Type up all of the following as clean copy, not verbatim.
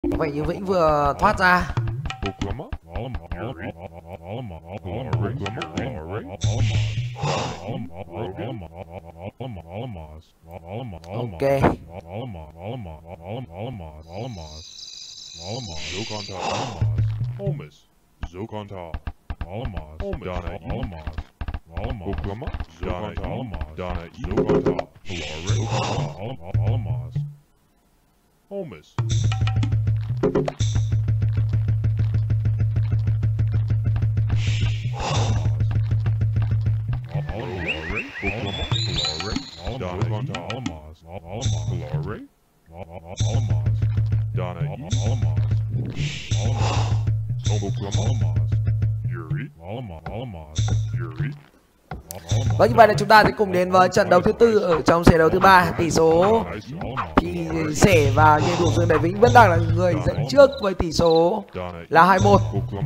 Có vẻ như Vĩnh vừa thoát ra. Ok. Vâng, như vậy là chúng ta sẽ cùng đến với trận đấu thứ tư ở trong xe đấu thứ ba. Tỷ số thì Sẻ và game thủ Dương Đại Vĩnh vẫn đang là người dẫn trước với tỷ số là 2-1.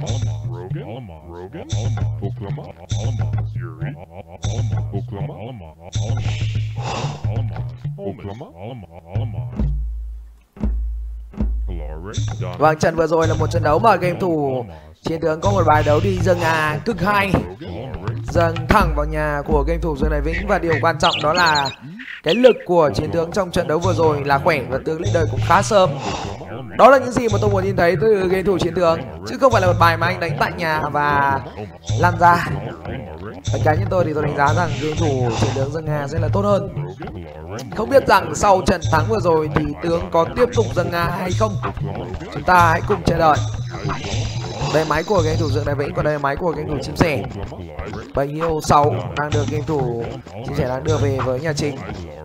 Vâng, trận vừa rồi là một trận đấu mà game thủ Chiến Tướng có một bài đấu đi dâng cực hay, dâng thẳng vào nhà của game thủ Dương Đại Vĩnh. Và điều quan trọng đó là cái lực của Chiến Tướng trong trận đấu vừa rồi là khỏe và tướng lên đời cũng khá sớm. Đó là những gì mà tôi muốn nhìn thấy từ game thủ Chiến Tướng, chứ không phải là một bài mà anh đánh tại nhà và lan ra. Và cá nhân tôi thì tôi đánh giá rằng game thủ Chiến Tướng dâng sẽ là tốt hơn. Không biết rằng sau trận thắng vừa rồi thì tướng có tiếp tục dâng hay không, chúng ta hãy cùng chờ đợi. Đây máy của game thủ Dương Đại Vĩnh, còn đây là máy của game thủ Chim Sẻ. Bầy yêu 6 đang được game thủ Chim Sẻ đang đưa về với nhà chính.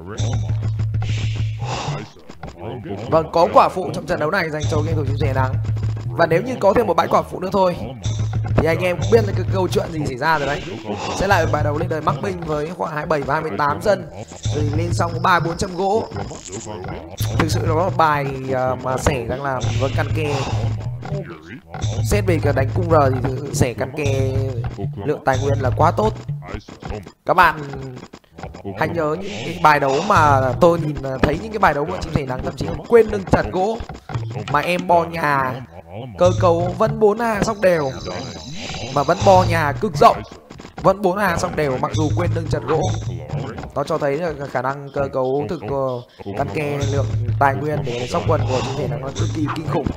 Vâng, có quả phụ trong trận đấu này dành cho game thủ Chim Sẻ thắng. Và nếu như có thêm một bãi quả phụ nữa thôi thì anh em cũng biết là cái câu chuyện gì xảy ra rồi đấy. Sẽ lại bài đầu lên đời mắc binh với khoảng 27 và 28 dân, rồi lên xong 300-400 gỗ. Thực sự đó là bài mà Sẻ đang làm với căn kê. Xét về cả đánh cung R thì Sẻ căn kê lượng tài nguyên là quá tốt. Các bạn hãy nhớ những cái bài đấu mà tôi nhìn thấy, những cái bài đấu mà Chim Sẻ thắng thậm chí quên nâng chặt gỗ mà em bo nhà cơ cấu vẫn 4 hàng sóc đều, mà vẫn bo nhà cực rộng, vẫn 4 hàng sóc đều mặc dù quên nâng chặt gỗ. Nó cho thấy là khả năng cơ cấu thực căn kê lượng tài nguyên để sóc quần của Chim Sẻ thắng nó cực kỳ kinh khủng.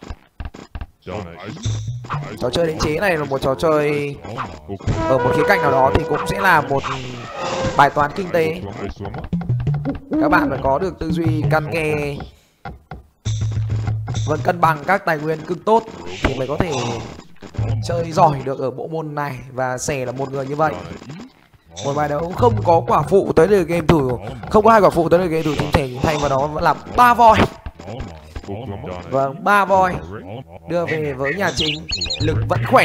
Trò chơi đánh chế này là một trò chơi ở một khía cạnh nào đó thì cũng sẽ là một bài toán kinh tế. Các bạn phải có được tư duy căn kê vẫn cân bằng các tài nguyên cực tốt thì mới có thể chơi giỏi được ở bộ môn này. Và Sẻ là một người như vậy. Một bài đấu không có quả phụ tới được game thủ, không có 2 quả phụ tới được game thủ Chim Sẻ, thay vào đó vẫn là 3 voi. Vâng, 3 voi đưa về với nhà chính, lực vẫn khỏe.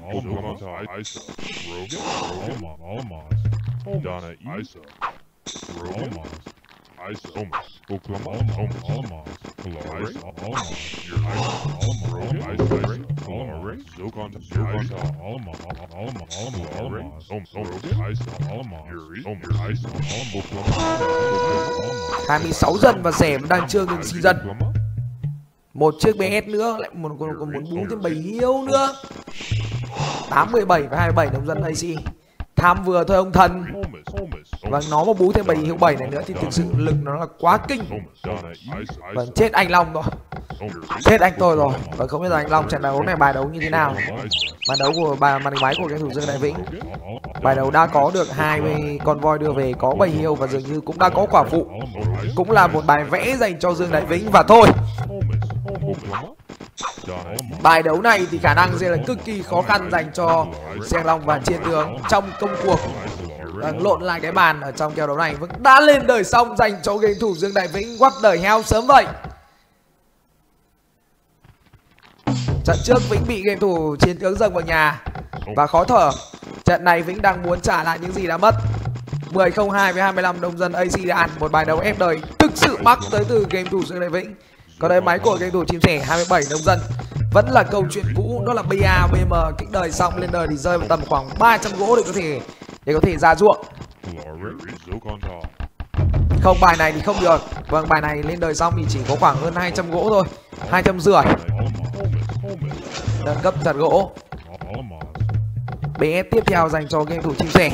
Hai mươi 6 dân và Sẻ đang chưa ngừng sinh dân. Một chiếc BS nữa, lại còn muốn bú thêm 7 hiếu nữa. 8-17 và 27 nông dân AC. Tham vừa thôi ông thần. Và nó mà bú thêm 7 hiếu 7 này nữa thì thực sự lực nó là quá kinh. Và chết anh Long rồi. Chết anh tôi rồi. Và không biết là anh Long trận đấu này bài đấu như thế nào. Bài đấu của màn hình máy của game thủ Dương Đại Vĩnh. Bài đấu đã có được 20 con voi đưa về, có 7 hiếu và dường như cũng đã có quả phụ. Cũng là một bài vẽ dành cho Dương Đại Vĩnh và thôi. Bài đấu này thì khả năng sẽ là cực kỳ khó khăn dành cho Giang Long và Chiến Tướng trong công cuộc lộn lại cái bàn ở trong kèo đấu này. Vẫn đã lên đời xong dành cho game thủ Dương Đại Vĩnh, quắt đời heo sớm vậy. Trận trước Vĩnh bị game thủ Chiến Tướng dâng vào nhà và khó thở. Trận này Vĩnh đang muốn trả lại những gì đã mất. 10-02 với 25 nông dân AC đàn, một bài đấu ép đời thực sự mắc tới từ game thủ Dương Đại Vĩnh. Còn đây máy của game thủ Chim Sẻ 27 nông dân. Vẫn là câu chuyện cũ, đó là BA BM kích đời xong lên đời thì rơi vào tầm khoảng 300 gỗ để có thể ra ruộng. Không, bài này thì không được. Vâng, bài này lên đời xong thì chỉ có khoảng hơn 200 gỗ thôi. 250. Nâng cấp giặt gỗ. BS tiếp theo dành cho game thủ chim sẻ.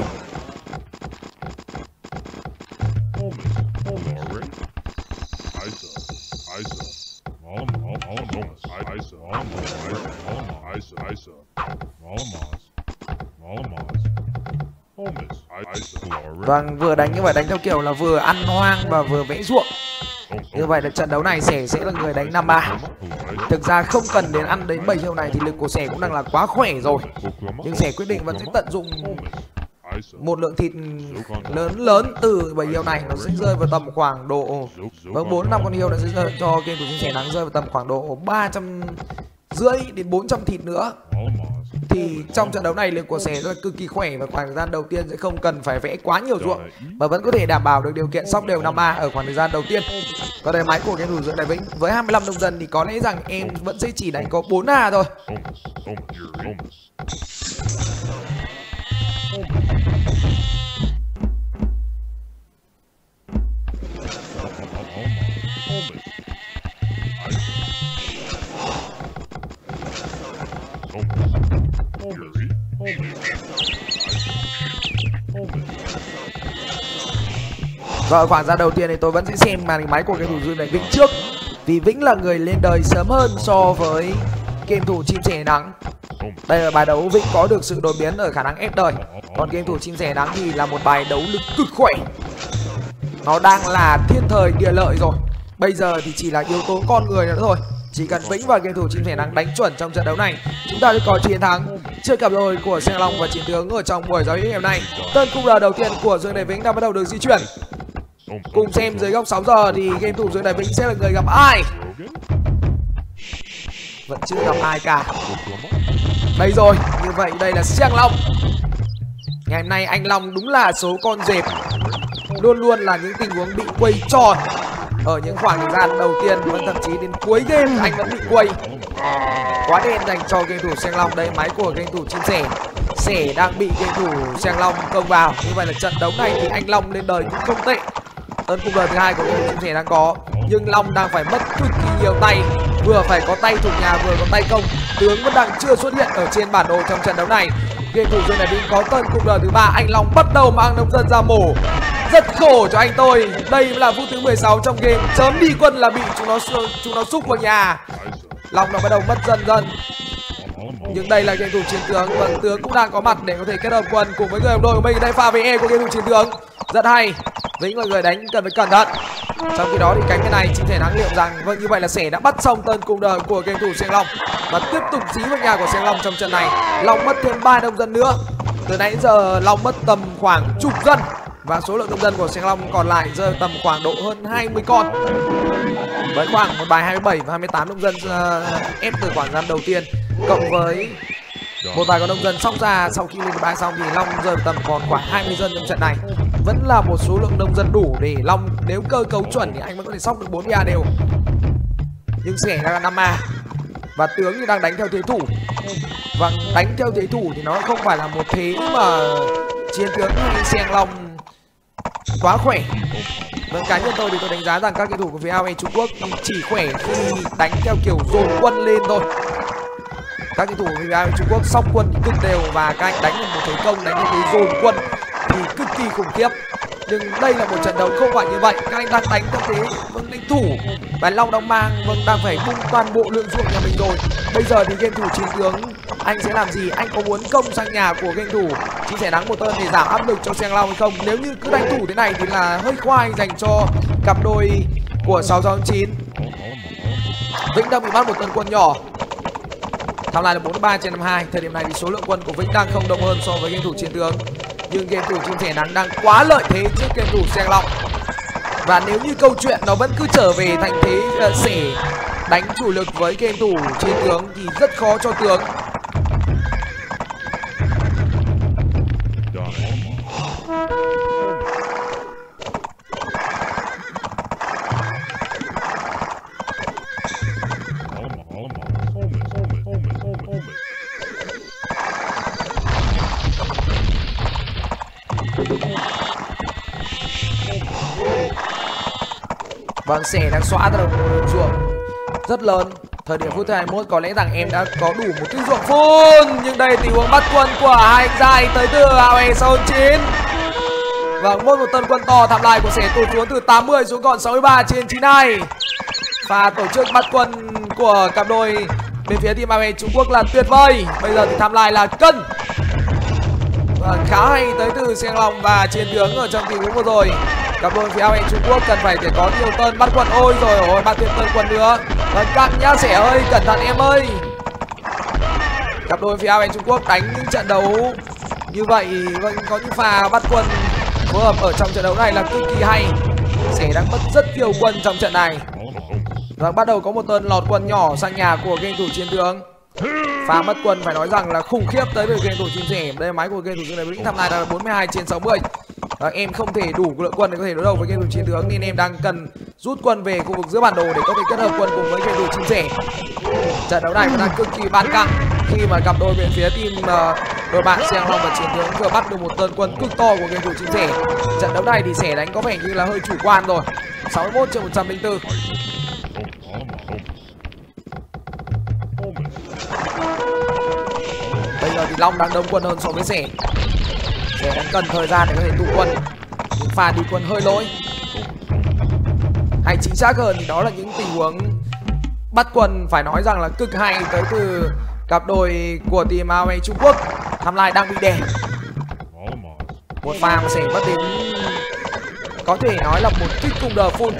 Vâng, vừa đánh như vậy, đánh theo kiểu là vừa ăn hoang và vừa vẽ ruộng. Như vậy là trận đấu này sẻ sẽ là người đánh 5-3. Thực ra không cần đến ăn đến 7 hiệu này thì lực của sẻ cũng đang là quá khỏe rồi. Nhưng sẻ quyết định vẫn sẽ tận dụng một lượng thịt lớn từ 7 hiệu này. Nó sẽ rơi vào tầm khoảng độ 4-5 con hiệu, nó sẽ rơi cho game thủ chim sẻ nắng rơi vào tầm khoảng độ 350 đến 400 thịt nữa. Thì trong trận đấu này lực của sẻ rất là cực kỳ khỏe và khoảng thời gian đầu tiên sẽ không cần phải vẽ quá nhiều ruộng mà vẫn có thể đảm bảo được điều kiện sóc đều 5-3 ở khoảng thời gian đầu tiên. Còn đây máy của game thủ Dương Đại Vĩnh với 25 nông dân thì có lẽ rằng em vẫn sẽ chỉ đánh có 4A thôi. Và ở khoảng ra đầu tiên thì tôi vẫn sẽ xem màn hình máy của game thủ Dương Đại Vĩnh trước, vì Vĩnh là người lên đời sớm hơn so với game thủ chim sẻ nắng. Đây là bài đấu Vĩnh có được sự đột biến ở khả năng ép đời, còn game thủ chim sẻ nắng thì là một bài đấu lực cực khỏe. Nó đang là thiên thời địa lợi rồi, bây giờ thì chỉ là yếu tố con người nữa thôi. Chỉ cần Vĩnh và game thủ chim sẻ nắng đánh chuẩn trong trận đấu này, chúng ta sẽ có chiến thắng. Trước cặp đôi của Seng Long và Chiến Tướng ở trong buổi giao hữu ngày hôm nay, tên cung R đầu tiên của Dương Đại Vĩnh đang bắt đầu được di chuyển. Cùng xem dưới góc 6 giờ thì game thủ Dương Đại Vĩnh sẽ là người gặp ai. Vẫn chưa gặp ai cả. Đây rồi, như vậy đây là Seng Long. Ngày hôm nay anh Long đúng là số con dẹp, luôn luôn là những tình huống bị quay tròn. Ở những khoảng thời gian đầu tiên vẫn thậm chí đến cuối game anh vẫn bị quay. Quá đen dành cho game thủ Seng Long. Đây máy của game thủ chim sẻ. Sẻ đang bị game thủ Seng Long công vào. Như vậy là trận đấu này thì anh Long lên đời cũng không tệ. Ơn cung R thứ hai của game thủ chim sẻ đang có, nhưng Long đang phải mất cực kỳ nhiều tay, vừa phải có tay thủ nhà vừa có tay công. Tướng vẫn đang chưa xuất hiện ở trên bản đồ trong trận đấu này. Game thủ Dương Đại Vĩnh có tên cung R thứ ba. Anh Long bắt đầu mang nông dân ra mổ. Rất khổ cho anh tôi. Đây là phút thứ 16 trong game. Sớm đi quân là bị chúng nó xúc vào nhà. Long nó bắt đầu mất dần dần. Nhưng đây là game thủ Chiến Tướng. Vâng, Tướng cũng đang có mặt để có thể kết hợp quân cùng với người đồng đội của mình. Đây pha VE của game thủ Chiến Tướng rất hay. Vĩnh là người đánh cần phải cẩn thận. Trong khi đó thì cánh bên này chim sẻ nắng liệu rằng vâng, như vậy là sẻ đã bắt xong tên cung R của game thủ Seng Long và tiếp tục dí vào nhà của Seng Long trong trận này. Long mất thêm 3 nông dân nữa. Từ nãy giờ Long mất tầm khoảng chục dân và số lượng nông dân của Seng Long còn lại rơi tầm khoảng độ hơn 20 con. Với khoảng một bài 27 và 28 nông dân ép từ khoảng gian đầu tiên, cộng với một vài con nông dân sóc ra sau khi lên bài xong thì Long rơi tầm còn khoảng 20 dân trong trận này. Vẫn là một số lượng nông dân đủ để Long nếu cơ cấu chuẩn thì anh vẫn có thể sóc được 4 VA đều. Nhưng sẻ đang là 5A và Tướng thì đang đánh theo thế thủ. Và đánh theo thế thủ thì nó không phải là một thế mà Chiến Tướng hay Seng Long quá khỏe. Vâng, cá nhân tôi thì tôi đánh giá rằng các cầu thủ của phía AOE Trung Quốc chỉ khỏe khi đánh theo kiểu dồn quân lên thôi. Các cầu thủ của phía AOE Trung Quốc sóc quân cực đều và các anh đánh một thế công, đánh một thế dồn quân thì cực kỳ khủng khiếp. Nhưng đây là một trận đấu không phải như vậy. Các anh đang đánh theo thế vâng đánh thủ và Long đang mang đang phải bung toàn bộ lượng ruộng nhà mình rồi. Bây giờ thì game thủ Chiến Tướng anh sẽ làm gì? Anh có muốn công sang nhà của game thủ Chim Sẻ Nắng một tên để giảm áp lực cho Seng Long hay không? Nếu như cứ đánh thủ thế này thì là hơi khoai dành cho cặp đôi của 669. Vĩnh đang bị bắt một tên quân nhỏ. Tham lại là 43/52. Thời điểm này thì số lượng quân của Vĩnh đang không đông hơn so với game thủ Chiến Tướng. Nhưng game thủ Chim Sẻ Nắng đang quá lợi thế trước game thủ Seng Long. Và nếu như câu chuyện nó vẫn cứ trở về thành thế sẻ đánh chủ lực với game thủ Chiến Tướng thì rất khó cho Tướng. Vâng, sẻ đang xóa ra được ruộng rất lớn. Thời điểm phút thứ 21 có lẽ rằng em đã có đủ một cái ruộng phun, nhưng đây tình huống bắt quân của hai anh dài tới từ AOE sau 9. Vâng, một tân quân to tham lai của sẽ tụt xuống từ 80 xuống còn 63 trên 92. Và tổ chức bắt quân của cặp đôi bên phía team AOE Trung Quốc là tuyệt vời. Bây giờ thì tham lai là cân. Vâng, khá hay tới từ Xiang Long và chiến tướng ở trong tình huống vừa rồi. Cặp đôi phía AOE Trung Quốc cần phải để có nhiều tân bắt quân. Ôi rồi ôi, bắt thêm tân quân nữa. Vâng, căng nhá Sẻ ơi, cẩn thận em ơi. Cặp đôi phía AOE Trung Quốc đánh những trận đấu như vậy, vâng, có những pha bắt quân phối hợp ở trong trận đấu này là cực kỳ hay. Sẻ đang mất rất nhiều quân trong trận này. Và bắt đầu có một tên lọt quân nhỏ sang nhà của game thủ chiến tướng. Pha mất quân phải nói rằng là khủng khiếp tới từ game thủ chim sẻ. Đây là máy của game thủ này Vĩnh tham này là 42 trên 60. Và em không thể đủ lượng quân để có thể đối đầu với game thủ chiến tướng, nên em đang cần rút quân về khu vực giữa bản đồ để có thể kết hợp quân cùng với game thủ chim sẻ. Trận đấu này vẫn đang cực kỳ ban căng khi mà cặp đôi bên phía team đội bạn Xiang Long và chiến tướng vừa bắt được một tên quân cực to của game thủ chim sẻ. Trận đấu này thì Sẻ đánh có vẻ như là hơi chủ quan rồi. 61 trên 104. Bây giờ thì Long đang đông quân hơn so với Sẻ. Sẻ đang cần thời gian để có thể tụ quân. Những pha đi quân hơi lỗi. Hay chính xác hơn thì đó là những tình huống bắt quân phải nói rằng là cực hay tới từ cặp đôi của team AOE Trung Quốc. Tham lai đang bị đè. Một pha mà Sẻ bắt đến có thể nói là một kích cùng đờ full.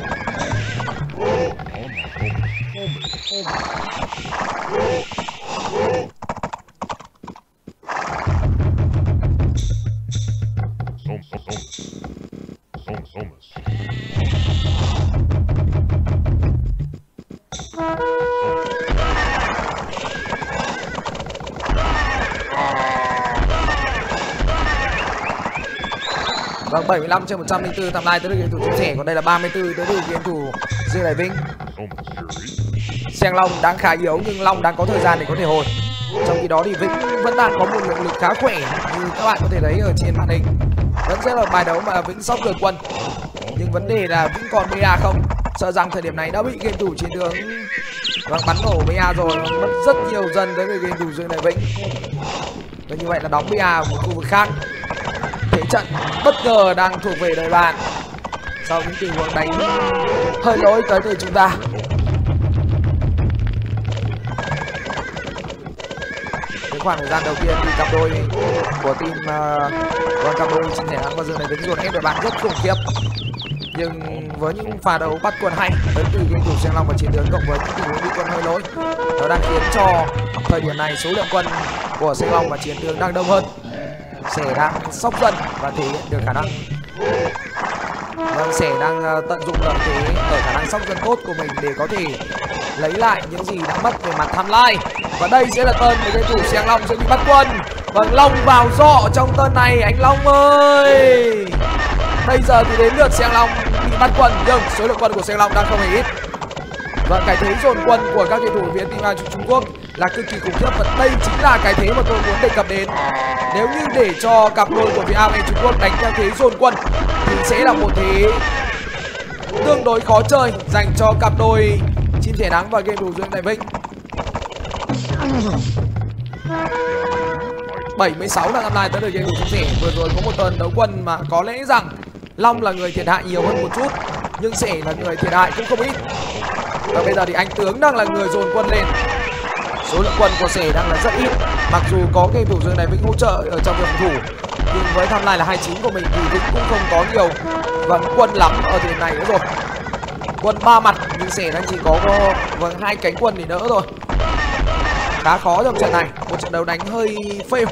Vâng, 75 trên 104 tham lai tới được game thủ chim sẻ, còn đây là 34 tới được game thủ Dương Đại Vinh. Xiang Long đang khá yếu nhưng Long đang có thời gian để có thể hồi. Trong khi đó thì Vĩnh vẫn đang có một lượng lực khá khỏe như các bạn có thể thấy ở trên màn hình. Vẫn sẽ là bài đấu mà Vĩnh sốc được quân. Nhưng vấn đề là Vĩnh còn BA không? Sợ rằng thời điểm này đã bị game thủ chiến tướng bắn nổ BA rồi, mất rất nhiều dân tới với game thủ Dương Đại Vĩnh. Và như vậy là đóng BA ở một khu vực khác. Thế trận bất ngờ đang thuộc về đội bạn sau những tình huống đánh hơi lỗi tới từ chúng ta. Cái khoảng thời gian đầu tiên thì cặp đôi của team cặp đôi chim sẻ thắng và Dương Đại Vĩnh dồn ép đội bạn rất khủng khiếp. Nhưng với những pha đấu bắt quân hay tới từ game thủ Xiang Long và chiến tướng cộng với những tình huống đi quân hơi lỗi, nó đang khiến cho thời điểm này số lượng quân của Xiang Long và chiến tướng đang đông hơn. Sẻ đang sốc dần và thể hiện được khả năng. Vâng, Sẻ đang tận dụng lợi thế ở khả năng sốc dần tốt của mình để có thể lấy lại những gì đã mất về mặt tham lai. Và đây sẽ là tên của game thủ Xiang Long sẽ bị bắt quân. Vâng, Long vào dọ trong tên này anh Long ơi. Bây giờ thì đến lượt Xiang Long bị bắt quân, nhưng số lượng quân của Xiang Long đang không hề ít. Và cái thế dồn quân của các game thủ phía team AOE Trung Quốc là cực kỳ khủng khiếp, và đây chính là cái thế mà tôi muốn đề cập đến. Nếu như để cho cặp đôi của phía AOE Trung Quốc đánh theo thế dồn quân thì sẽ là một thế tương đối khó chơi dành cho cặp đôi chim sẻ nắng và game thủ Dương Đại Vinh. 76 là tham lai tới đời game thủ chim sẻ. Vừa rồi có một tuần đấu quân mà có lẽ rằng Long là người thiệt hại nhiều hơn một chút, nhưng Sẻ là người thiệt hại cũng không ít. Và bây giờ thì anh Tướng đang là người dồn quân lên. Số lượng quân của Sẻ đang là rất ít, mặc dù có game thủ Dương Đại Vĩnh hỗ trợ ở trong việc phòng thủ, nhưng với tham lai là 29 của mình thì Vĩnh cũng không có nhiều quân lắm ở thời điểm này nữa rồi. Quân 3 mặt nhưng Sẻ đang chỉ có 2 cánh quân thì đỡ rồi. Khá khó trong trận này, một trận đấu đánh hơi fail.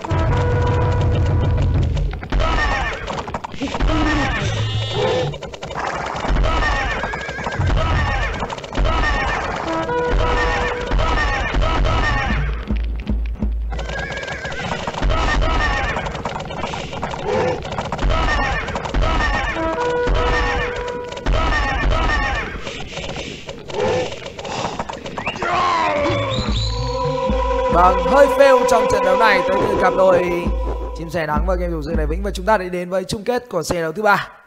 Vâng, hơi fail trong trận đấu này tới từ cặp đôi chim sẻ nắng và game thủ Dương Đại Vĩnh, và chúng ta đã đến với chung kết của trận đấu thứ 3.